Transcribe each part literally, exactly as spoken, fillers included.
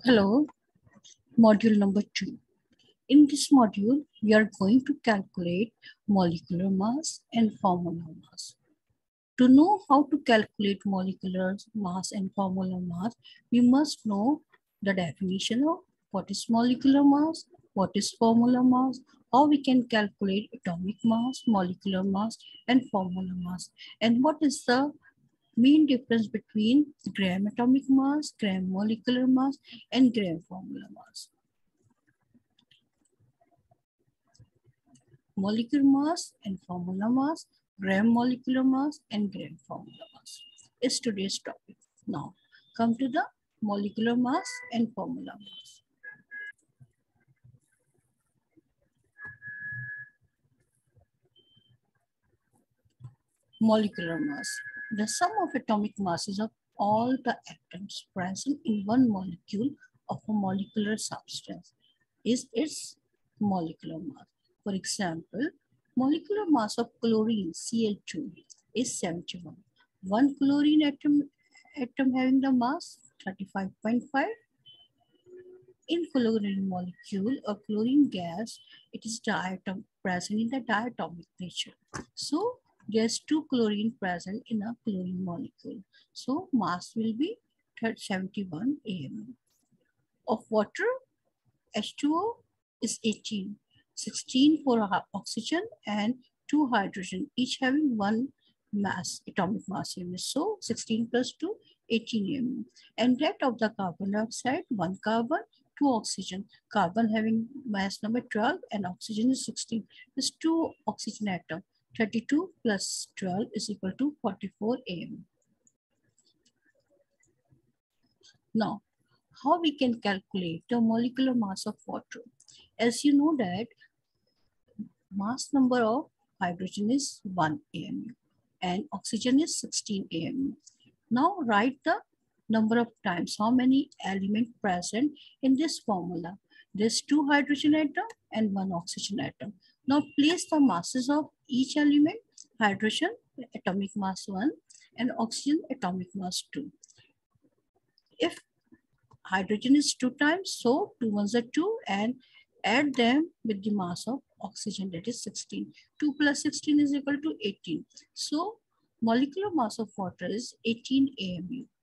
Hello, module number two. In this module, we are going to calculate molecular mass and formula mass. To know how to calculate molecular mass and formula mass, we must know the definition of what is molecular mass, what is formula mass, how we can calculate atomic mass, molecular mass, and formula mass, and what is the main difference between gram atomic mass, gram molecular mass, and gram formula mass. Molecular mass and formula mass, gram molecular mass and gram formula mass is today's topic. Now, come to the molecular mass and formula mass. Molecular mass, the sum of atomic masses of all the atoms present in one molecule of a molecular substance is its molecular mass. For example, molecular mass of chlorine C L two is seventy-one. One chlorine atom, atom having the mass thirty-five point five. In chlorine molecule or chlorine gas, it is diatom present in the diatomic nature. So there's two chlorine present in a chlorine molecule. So mass will be seventy-one A M. Of water, H two O is eighteen, sixteen for oxygen and two hydrogen, each having one mass, atomic mass unit. So sixteen plus two, eighteen A M. And that of the carbon dioxide, one carbon, two oxygen. Carbon having mass number twelve and oxygen is sixteen. This two oxygen atom. thirty-two plus twelve is equal to forty-four A M. Now, how we can calculate the molecular mass of water? As you know that mass number of hydrogen is one A M U and oxygen is sixteen A M U. Now write the number of times, how many elements present in this formula. There's two hydrogen atom and one oxygen atom. Now place the masses of each element. Hydrogen atomic mass one and oxygen atomic mass two. If hydrogen is two times, so two ones are two and add them with the mass of oxygen, that is sixteen. two plus sixteen is equal to eighteen. So molecular mass of water is eighteen A M U.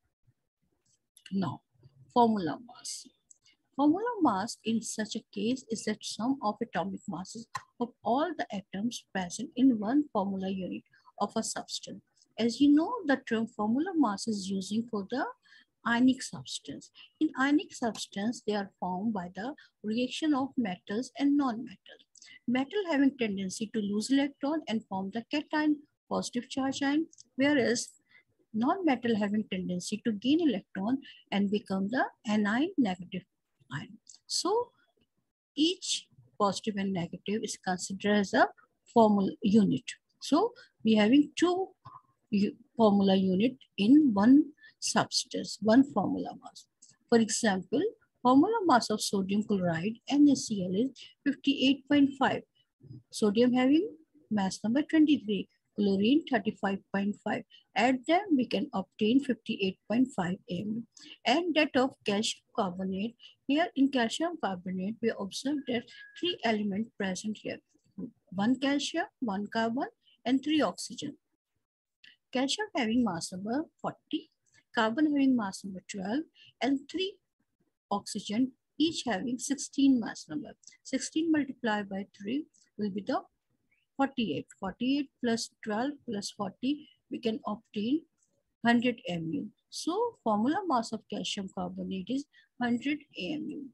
Now, formula mass. Formula mass in such a case is the sum of atomic masses of all the atoms present in one formula unit of a substance. As you know, the term formula mass is using for the ionic substance. In ionic substance, they are formed by the reaction of metals and non-metals. Metal having tendency to lose electron and form the cation positive charge ion, whereas non-metal having tendency to gain electron and become the anion negative ion. So each positive and negative is considered as a formula unit. So we having two formula unit in one substance, one formula mass. For example, formula mass of sodium chloride NaCl is fifty-eight point five. Sodium having mass number twenty-three, chlorine thirty-five point five. Add them, we can obtain fifty-eight point five A M. And that of calcium carbonate. Here in calcium carbonate, we observe that three elements present here. One calcium, one carbon, and three oxygen. Calcium having mass number forty, carbon having mass number twelve, and three oxygen, each having sixteen mass number. sixteen multiplied by three will be the forty-eight. forty-eight plus twelve plus forty, we can obtain one hundred M U. So formula mass of calcium carbonate is one hundred A M U.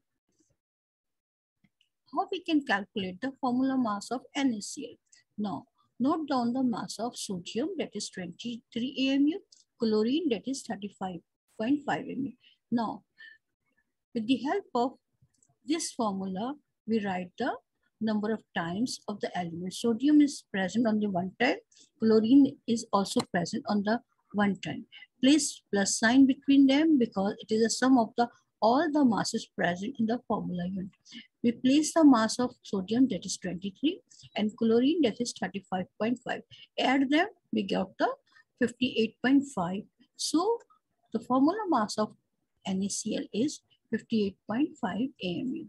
How we can calculate the formula mass of NaCl? Now, note down the mass of sodium, that is twenty-three A M U, chlorine, that is thirty-five point five A M U. Now, with the help of this formula, we write the number of times of the element. Sodium is present on the one time, chlorine is also present on the one time. Place plus sign between them because it is a sum of the all the masses present in the formula unit. We place the mass of sodium, that is twenty-three, and chlorine, that is thirty-five point five. Add them, we get the fifty-eight point five. So the formula mass of NaCl is fifty-eight point five A M U.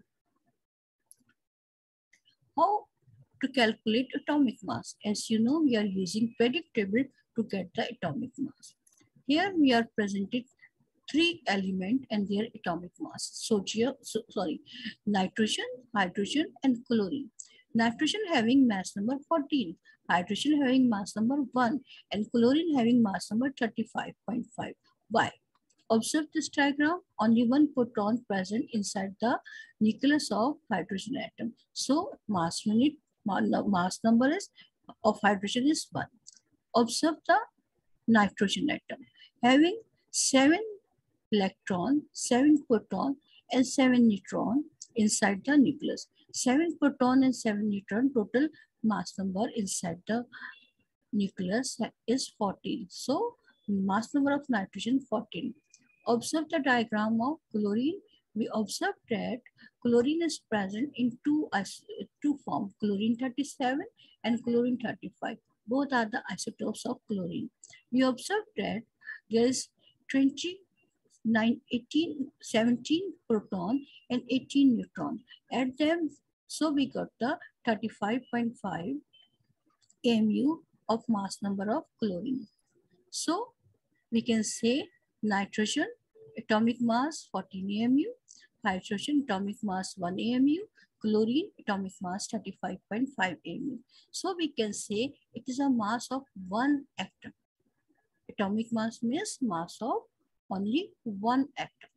How to calculate atomic mass? As you know, we are using periodic table to get the atomic mass. Here we are presented three elements and their atomic mass. Sodium, so, sorry, nitrogen, hydrogen, and chlorine. Nitrogen having mass number fourteen, hydrogen having mass number one, and chlorine having mass number thirty-five point five. Why? Observe this diagram, only one proton present inside the nucleus of hydrogen atom. So mass unit, mass number is of hydrogen is one. Observe the nitrogen atom having seven electron, seven proton, and seven neutron inside the nucleus. seven proton and seven neutron, total mass number inside the nucleus is fourteen. So mass number of nitrogen fourteen. Observe the diagram of chlorine. We observe that chlorine is present in two, two forms, chlorine thirty-seven and chlorine thirty-five. Both are the isotopes of chlorine. We observe that there is twenty-nine, eighteen, seventeen proton and eighteen neutron. Add them, so we got the thirty-five point five A M U of mass number of chlorine. So we can say nitrogen atomic mass fourteen A M U, hydrogen atomic mass one A M U, chlorine atomic mass thirty-five point five A M U. So we can say it is a mass of one atom. Atomic mass means mass of only one atom.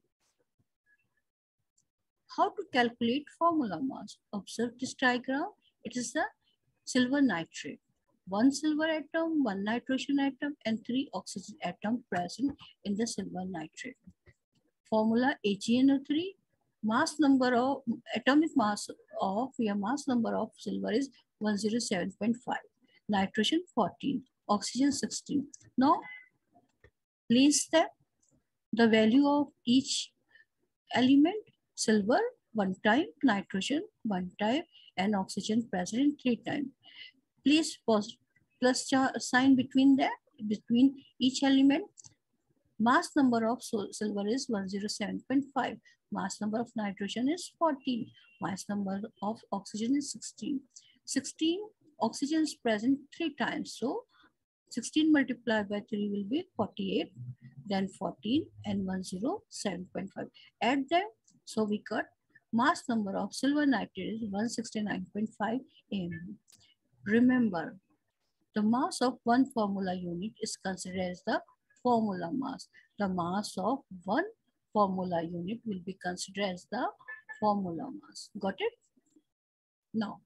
How to calculate formula mass? Observe this diagram. It is the silver nitrate. One silver atom, one nitrogen atom, and three oxygen atom present in the silver nitrate. Formula A G N O three, mass number of atomic mass of your mass number of silver is one hundred seven point five, nitrogen fourteen, oxygen sixteen. Now place the, the value of each element. Silver one time, nitrogen one time, and oxygen present three times. Please pause plus sign between the between each element. Mass number of silver is one hundred seven point five. Mass number of nitrogen is fourteen. Mass number of oxygen is sixteen. sixteen oxygen is present three times. So sixteen multiplied by three will be forty-eight. Then fourteen and one hundred seven point five. Add them. So we got mass number of silver nitrate is one hundred sixty-nine point five A M U. Remember, the mass of one formula unit is considered as the formula mass. The mass of one formula unit will be considered as the formula mass. Got it? Now,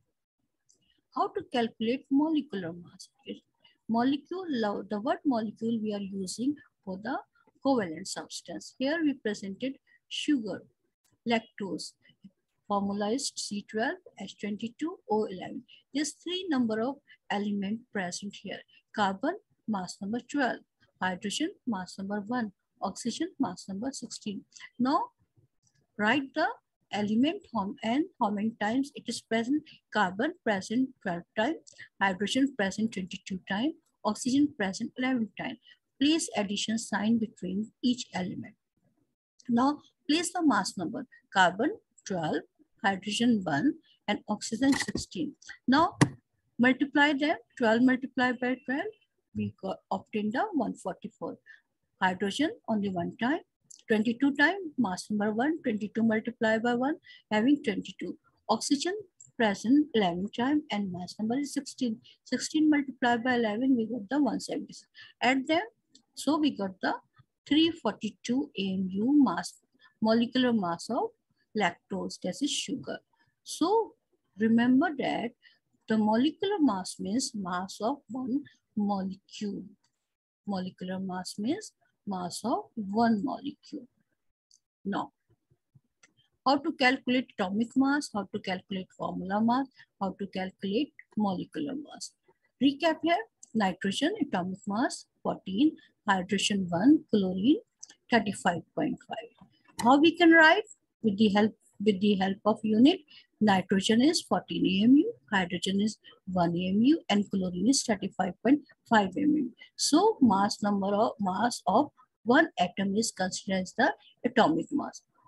how to calculate molecular mass? Molecule, the word molecule we are using for the covalent substance. Here we presented sugar, lactose. Formula is C twelve H twenty-two O eleven. There's three number of element present here. Carbon, mass number twelve. Hydrogen, mass number one. Oxygen, mass number sixteen. Now, write the element and how many times it is present. Carbon present twelve times. Hydrogen present twenty-two times. Oxygen present eleven times. Place addition sign between each element. Now, place the mass number. Carbon twelve, hydrogen one, and oxygen sixteen. Now, multiply them. twelve multiplied by twelve, we got obtained the one hundred forty-four. Hydrogen only one time. twenty-two times, mass number one. twenty-two multiplied by one, having twenty-two. Oxygen present eleven times and mass number is sixteen. sixteen multiplied by eleven, we got the one hundred seventy-six. Add them. So we got the three hundred forty-two A M U mass, molecular mass of lactose, that is sugar. So remember that the molecular mass means mass of one molecule. Molecular mass means mass of one molecule. Now, how to calculate atomic mass, how to calculate formula mass, how to calculate molecular mass. Recap here: nitrogen atomic mass fourteen, hydrogen one, chlorine thirty-five point five. How we can write? With the help with the help of unit. Nitrogen is fourteen A M U, hydrogen is one A M U, and chlorine is thirty-five point five A M U. So mass number of mass of one atom is considered as the atomic mass.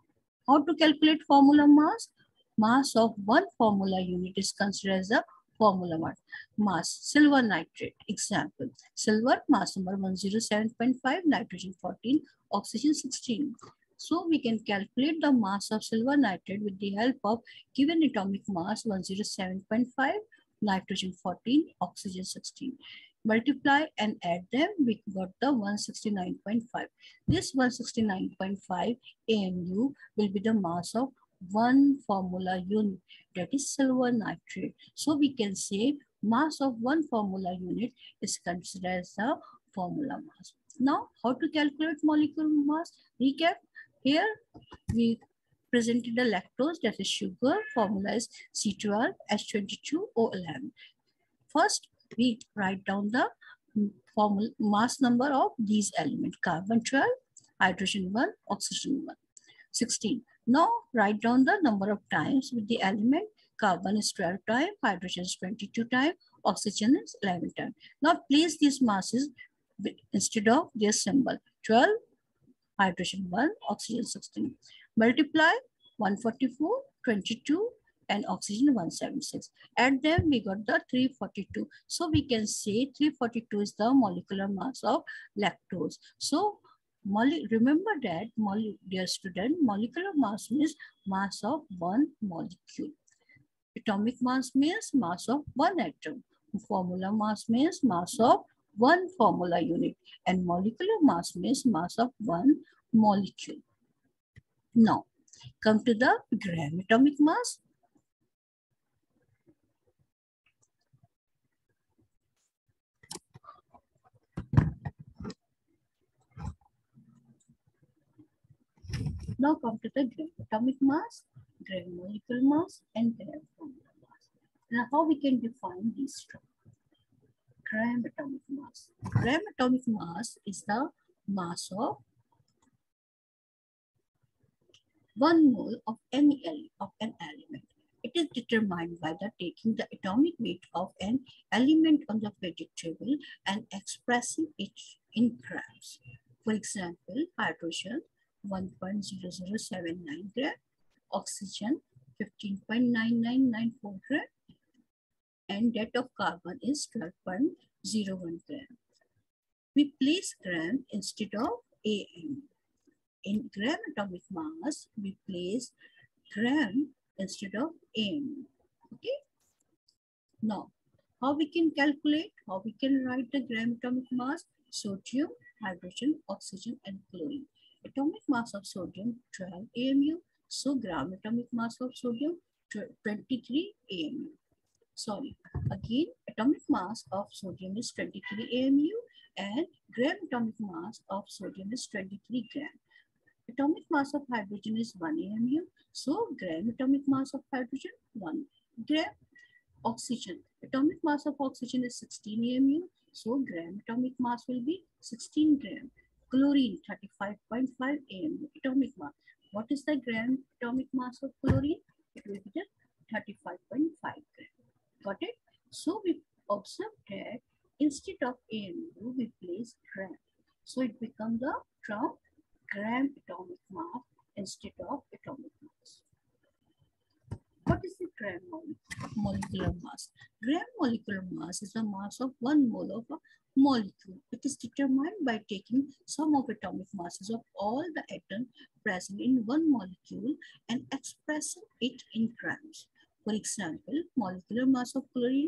How to calculate formula mass? Mass of one formula unit is considered as a formula mass. Mass, silver nitrate. Example, silver mass number one hundred seven point five, nitrogen fourteen, oxygen sixteen. So we can calculate the mass of silver nitrate with the help of given atomic mass one hundred seven point five, nitrogen fourteen, oxygen sixteen. Multiply and add them, we got the one hundred sixty-nine point five. This one hundred sixty-nine point five A M U will be the mass of one formula unit, that is silver nitrate. So we can say mass of one formula unit is considered as the formula mass. Now, how to calculate molecular mass? Recap. Here we presented the lactose, that is sugar. Formula is C twelve H twenty-two O eleven. First, we write down the formula mass number of these elements: carbon twelve, hydrogen one, oxygen one, sixteen. Now write down the number of times with the element. Carbon is twelve times, hydrogen is twenty-two times, oxygen is eleven times. Now place these masses instead of their symbol: twelve, hydrogen one, oxygen sixteen. Multiply one hundred forty-four, twenty-two, and oxygen one hundred seventy-six. Add them, we got the three hundred forty-two. So we can say three hundred forty-two is the molecular mass of lactose. So remember that, dear student, molecular mass means mass of one molecule. Atomic mass means mass of one atom. Formula mass means mass of one formula unit. And molecular mass means mass of one molecule. Now, come to the gram atomic mass. Now come to the gram atomic mass, gram molecular mass, and gram formula mass. Now how we can define these two? Gram atomic mass. Gram atomic mass is the mass of one mole of any of an element. It is determined by the taking the atomic weight of an element on the periodic table and expressing it in grams. For example, hydrogen one point zero zero seven nine gram, oxygen fifteen point nine nine nine four gram, and that of carbon is twelve point zero one gram. We place gram instead of A M. In gram atomic mass, we place gram instead of A M. Okay. Now, how we can calculate? How we can write the gram atomic mass? Sodium, hydrogen, oxygen, and chlorine. Atomic mass of sodium twelve A M U. So gram atomic mass of sodium twenty-three A M U. Sorry. Again, atomic mass of sodium is twenty-three A M U and gram atomic mass of sodium is twenty-three gram. Atomic mass of hydrogen is one A M U. So gram atomic mass of hydrogen one gram. Oxygen. Atomic mass of oxygen is sixteen A M U. So gram atomic mass will be sixteen gram. Chlorine thirty-five point five A M U atomic mass. What is the gram atomic mass of chlorine? It will be the thirty-five point five gram. Got it? So we observe that instead of A M U, we place gram. So it becomes the term gram atomic mass instead of atomic mass. What is the gram molecular mass? Gram molecular mass is the mass of one mole of a molecule. It is determined by taking sum of atomic masses of all the atoms present in one molecule and expressing it in grams. For example, molecular mass of chlorine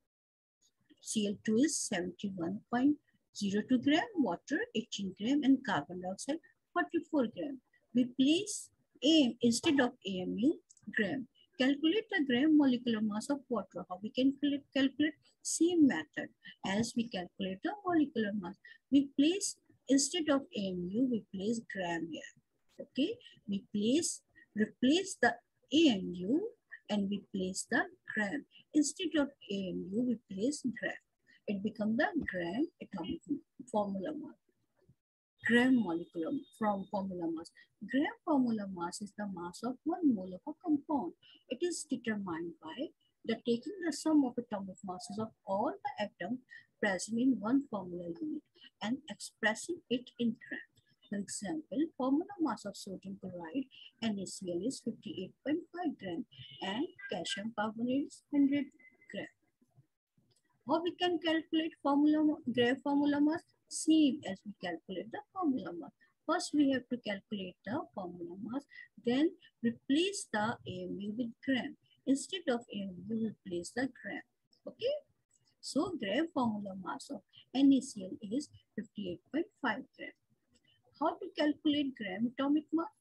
C L two is seventy-one point zero two gram, water eighteen gram, and carbon dioxide forty-four gram. We place A M instead of A M U gram. Calculate the gram molecular mass of water. How we can calculate? Same method as we calculate the molecular mass. We place instead of A M U, we place gram here. Okay, we place replace the A M U and we place the gram. Instead of A M U, we place gram. It becomes the gram atomic formula mass. Gram molecular from formula mass. Gram formula mass is the mass of one mole of a compound. It is determined by the taking the sum of atomic masses of all the atoms present in one formula unit and expressing it in grams. For example, formula mass of sodium chloride NaCl is fifty-eight point five gram and calcium carbonate is one hundred gram. How we can calculate formula Gray formula mass? Same as we calculate the formula mass. First, we have to calculate the formula mass. Then replace the A M U with gram. Instead of A M U, replace the gram. Okay. So Gray formula mass of NaCl is fifty-eight point five gram. How to calculate gram atomic mass?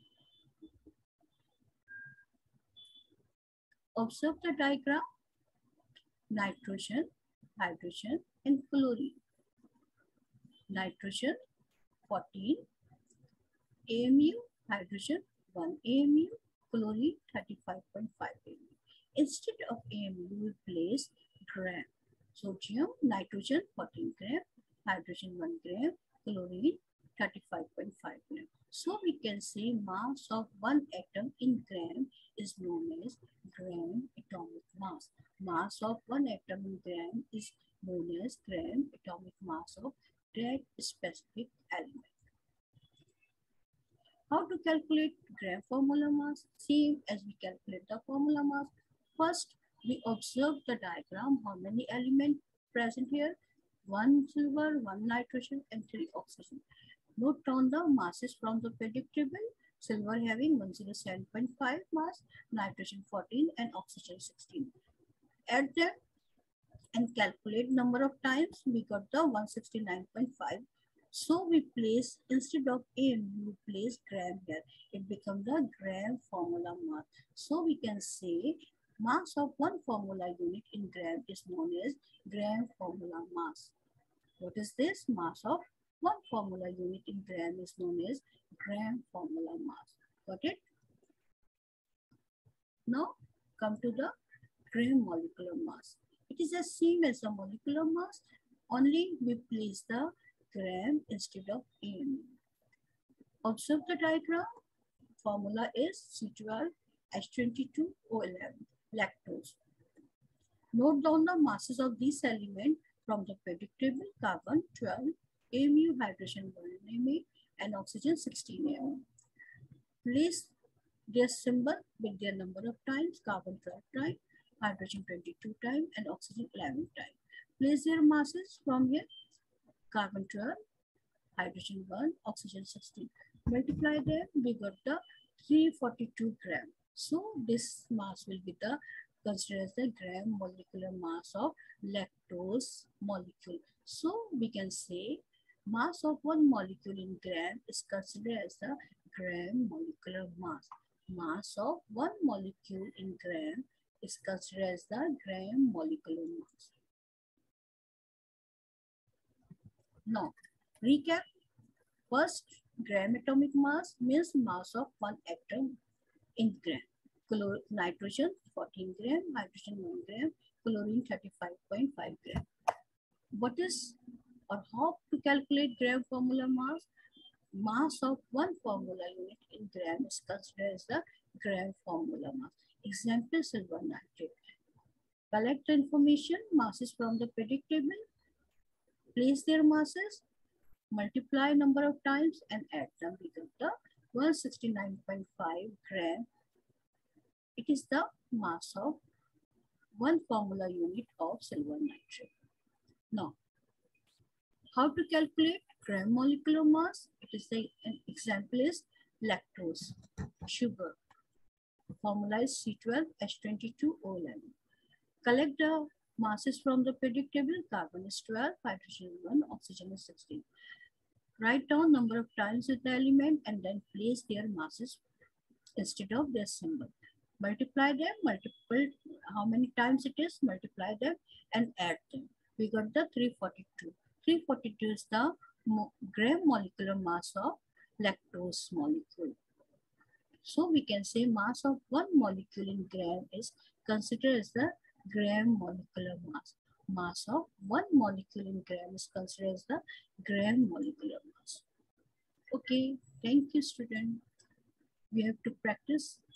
Observe the diagram. Nitrogen, hydrogen, and chlorine. Nitrogen fourteen, A M U, hydrogen one A M U, chlorine thirty-five point five A M U. Instead of A M U, we place gram. Sodium, nitrogen fourteen gram, hydrogen one gram, chlorine thirty-five point five gram. So we can say mass of one atom in gram is known as gram atomic mass. Mass of one atom in gram is known as gram atomic mass of that specific element. How to calculate gram formula mass? Same as we calculate the formula mass. First, we observe the diagram. How many elements present here? One silver, one nitrogen, and three oxygen. Note down the masses from the periodic table. Silver having one hundred seven point five mass, nitrogen fourteen, and oxygen sixteen. Add them and calculate number of times. We got the one hundred sixty-nine point five. So we place, instead of A M U, we place gram here. It becomes the gram formula mass. So we can say mass of one formula unit in gram is known as gram formula mass. What is this? Mass of one formula unit in gram is known as gram formula mass. Got it? Now come to the gram molecular mass. It is the same as the molecular mass, only we place the gram instead of A M U. Observe the diagram. Formula is C twelve H twenty-two O eleven, lactose. Note down the masses of these elements from the periodic table. Carbon twelve, A M U, hydrogen one M A, and oxygen sixteen A M. Place their symbol with their number of times. Carbon twelve times, hydrogen twenty-two times, and oxygen eleven times. Place their masses from here. Carbon twelve, hydrogen one, oxygen sixteen. Multiply them, we got the three hundred forty-two gram. So this mass will be the considered as the gram molecular mass of lactose molecule. So we can say mass of one molecule in gram is considered as the gram molecular mass. Mass of one molecule in gram is considered as the gram molecular mass. Now, recap. First, gram atomic mass means mass of one atom in gram. Chlor nitrogen fourteen gram, hydrogen one gram, chlorine thirty-five point five gram. What is or how to calculate gram formula mass? Mass of one formula unit in gram is considered as the gram formula mass. Example, silver nitrate. Collect the information, masses from the periodic table. Place their masses, multiply number of times and add them. We get the one hundred sixty-nine point five gram. It is the mass of one formula unit of silver nitrate. Now, how to calculate gram molecular mass? It is the an example is lactose, sugar. Formula is C twelve H twenty-two O eleven. Collect the masses from the periodic table. Carbon is twelve, hydrogen one, oxygen is sixteen. Write down number of times with the element and then place their masses instead of their symbol. Multiply them, multiple, how many times it is, multiply them and add them. We got the three hundred forty-two. three hundred forty-two is the mo gram molecular mass of lactose molecule. So we can say mass of one molecule in gram is considered as the gram molecular mass. Mass of one molecule in gram is considered as the gram molecular mass. Okay, thank you, student. We have to practice